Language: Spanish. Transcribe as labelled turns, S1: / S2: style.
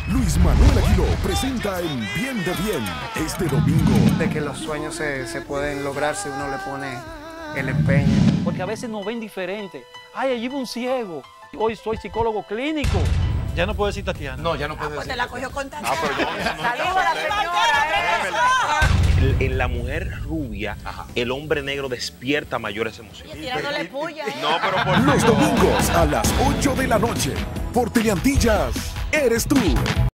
S1: Luis Manuel Aguiló presenta en Bien de Bien este domingo.
S2: De que los sueños se pueden lograr si uno le pone el empeño.
S3: Porque a veces nos ven diferente. Ay, allí va un ciego. Hoy soy psicólogo clínico.
S4: Ya no puedo decir Tatiana.
S5: No, ya no puedes
S6: Pues
S5: decir.
S6: te la cogió con Tatiana.
S5: Saludos
S6: a la señora.
S7: En la mujer rubia, el hombre negro despierta mayores emociones.
S6: Tirándole puya.
S7: No, pero por
S1: Los domingos a las 8 de la noche. Por Teleantillas, eres tú.